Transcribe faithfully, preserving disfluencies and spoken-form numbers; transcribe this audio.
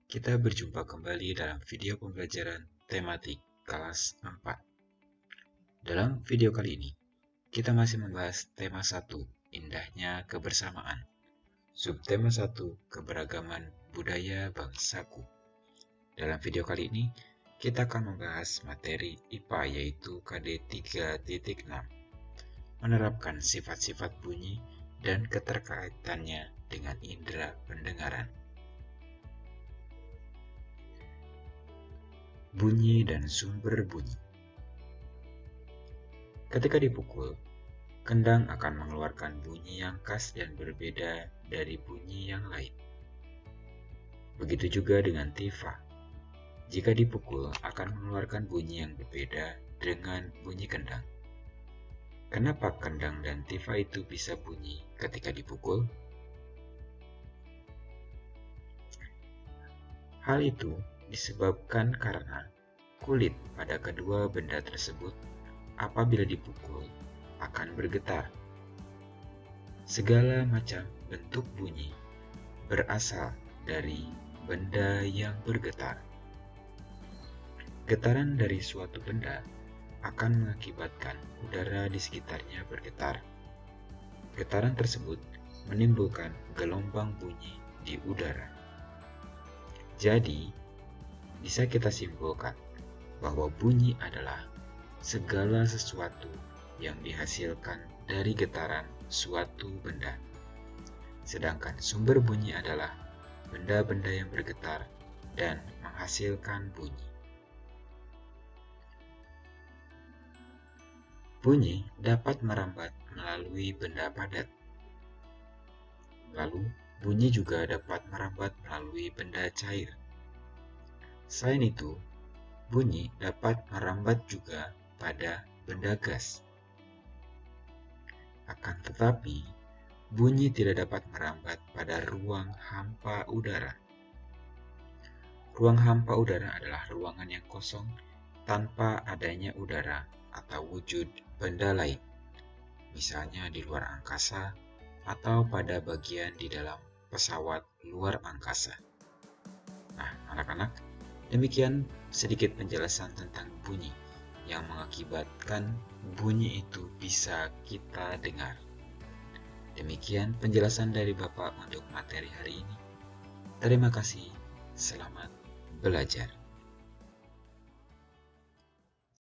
Kita berjumpa kembali dalam video pembelajaran tematik kelas empat. Dalam video kali ini, kita masih membahas tema satu, indahnya kebersamaan. Subtema satu, keberagaman budaya bangsaku. Dalam video kali ini, kita akan membahas materi I P A yaitu K D tiga titik enam. Menerapkan sifat-sifat bunyi dan keterkaitannya dengan indera pendengaran. Bunyi dan sumber bunyi. Ketika dipukul, kendang akan mengeluarkan bunyi yang khas dan berbeda dari bunyi yang lain. Begitu juga dengan tifa. Jika dipukul, akan mengeluarkan bunyi yang berbeda dengan bunyi kendang. Kenapa kendang dan tifa itu bisa bunyi ketika dipukul? Hal itu disebabkan karena kulit pada kedua benda tersebut apabila dipukul akan bergetar. Segala macam bentuk bunyi berasal dari benda yang bergetar. Getaran dari suatu benda akan mengakibatkan udara di sekitarnya bergetar. Getaran tersebut menimbulkan gelombang bunyi di udara. Jadi, bisa kita simpulkan bahwa bunyi adalah segala sesuatu yang dihasilkan dari getaran suatu benda. Sedangkan sumber bunyi adalah benda-benda yang bergetar dan menghasilkan bunyi. Bunyi dapat merambat melalui benda padat. Lalu, bunyi juga dapat merambat melalui benda cair. Selain itu, bunyi dapat merambat juga pada benda gas. Akan tetapi, bunyi tidak dapat merambat pada ruang hampa udara. Ruang hampa udara adalah ruangan yang kosong tanpa adanya udara atau wujud benda lain, misalnya di luar angkasa atau pada bagian di dalam pesawat luar angkasa. Nah, anak-anak, demikian sedikit penjelasan tentang bunyi yang mengakibatkan bunyi itu bisa kita dengar. Demikian penjelasan dari Bapak untuk materi hari ini. Terima kasih, selamat belajar.